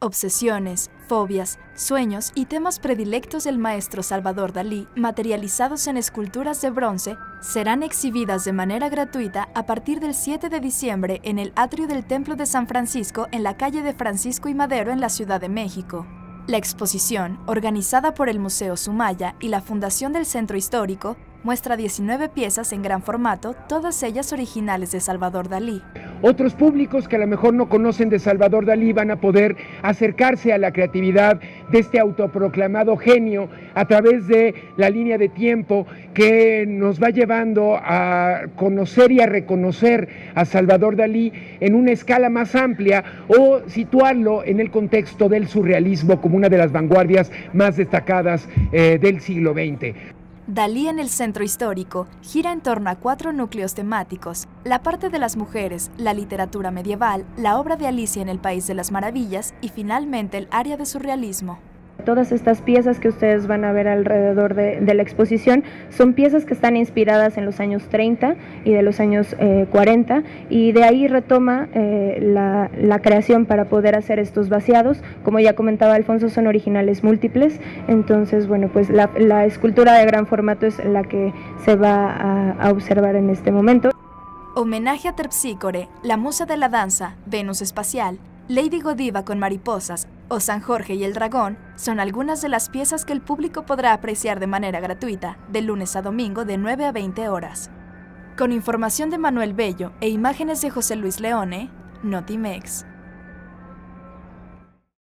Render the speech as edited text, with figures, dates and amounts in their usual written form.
Obsesiones, fobias, sueños y temas predilectos del maestro Salvador Dalí, materializados en esculturas de bronce, serán exhibidas de manera gratuita a partir del 7 de diciembre en el atrio del Templo de San Francisco en la calle de Francisco y Madero en la Ciudad de México. La exposición, organizada por el Museo Sumaya y la Fundación del Centro Histórico, muestra 19 piezas en gran formato, todas ellas originales de Salvador Dalí. Otros públicos que a lo mejor no conocen de Salvador Dalí van a poder acercarse a la creatividad de este autoproclamado genio a través de la línea de tiempo que nos va llevando a conocer y a reconocer a Salvador Dalí en una escala más amplia o situarlo en el contexto del surrealismo como una de las vanguardias más destacadas del siglo XX. Dalí en el Centro Histórico gira en torno a 4 núcleos temáticos: la parte de las mujeres, la literatura medieval, la obra de Alicia en el País de las Maravillas y finalmente el área de surrealismo. Todas estas piezas que ustedes van a ver alrededor de la exposición son piezas que están inspiradas en los años 30 y de los años 40, y de ahí retoma la creación para poder hacer estos vaciados. Como ya comentaba Alfonso, son originales múltiples, entonces bueno, pues la escultura de gran formato es la que se va a observar en este momento. Homenaje a Terpsícore, la musa de la danza, Venus espacial, Lady Godiva con mariposas o San Jorge y el dragón son algunas de las piezas que el público podrá apreciar de manera gratuita, de lunes a domingo de 9 a 20 horas. Con información de Manuel Bello e imágenes de José Luis Leone, Notimex.